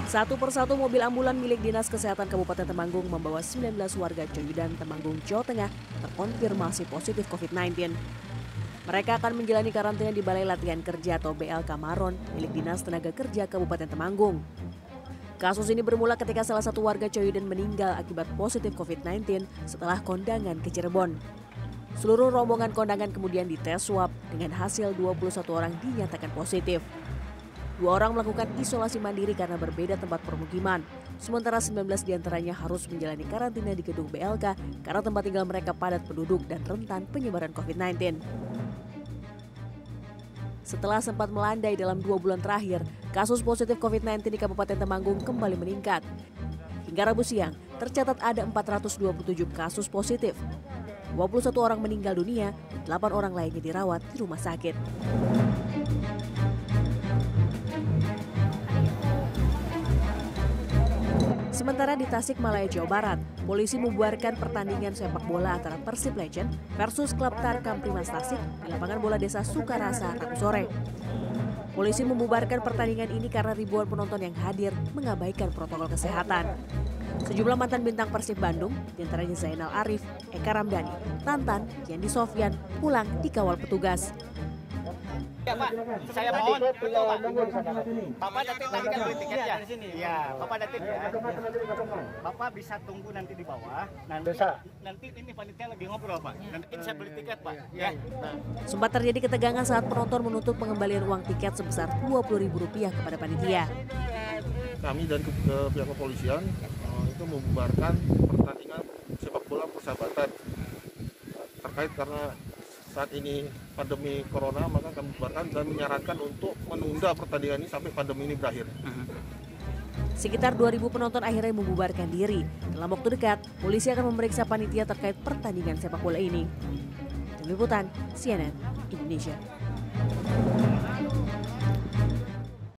Satu persatu mobil ambulan milik Dinas Kesehatan Kabupaten Temanggung membawa 19 warga Coyudan, Temanggung, Jawa Tengah terkonfirmasi positif COVID-19. Mereka akan menjalani karantina di Balai Latihan Kerja atau BLK Maron milik Dinas Tenaga Kerja Kabupaten Temanggung. Kasus ini bermula ketika salah satu warga Coyudan meninggal akibat positif COVID-19 setelah kondangan ke Cirebon. Seluruh rombongan kondangan kemudian dites swab dengan hasil 21 orang dinyatakan positif. 2 orang melakukan isolasi mandiri karena berbeda tempat permukiman. Sementara 19 diantaranya harus menjalani karantina di gedung BLK karena tempat tinggal mereka padat penduduk dan rentan penyebaran COVID-19. Setelah sempat melandai dalam 2 bulan terakhir, kasus positif COVID-19 di Kabupaten Temanggung kembali meningkat. Hingga Rabu siang, tercatat ada 427 kasus positif. 21 orang meninggal dunia, 8 orang lainnya dirawat di rumah sakit. Sementara di Tasikmalaya, Jawa Barat, polisi membubarkan pertandingan sepak bola antara Persib Legend versus klub Tarkam Primas Tasik di lapangan bola Desa Sukarasa Rabu sore. Polisi membubarkan pertandingan ini karena ribuan penonton yang hadir mengabaikan protokol kesehatan. Sejumlah mantan bintang Persib Bandung, diantaranya Zainal Arif, Eka Ramdhani, Tantan, Yandi Sofyan, pulang dikawal petugas. Ya Pak, saya mohon betul Pak. Bapak Datin tadi kan beli tiket ya? Iya, Bapak Datin ya. Bapak bisa tunggu nanti di bawah. Nanti ini panitia lagi ngobrol Pak. Nanti saya beli tiket Pak. Ya. Sempat terjadi ketegangan saat penonton menuntut pengembalian uang tiket sebesar Rp20.000 kepada panitia. Kami dan pihak kepolisian itu membubarkan pertandingan sepak bola persahabatan terkait karena saat ini pandemi corona, maka kami bubarkan dan menyarankan untuk menunda pertandingan ini sampai pandemi ini berakhir. Sekitar 2.000 penonton akhirnya membubarkan diri. Dalam waktu dekat, polisi akan memeriksa panitia terkait pertandingan sepak bola ini. Tim Liputan, CNN Indonesia.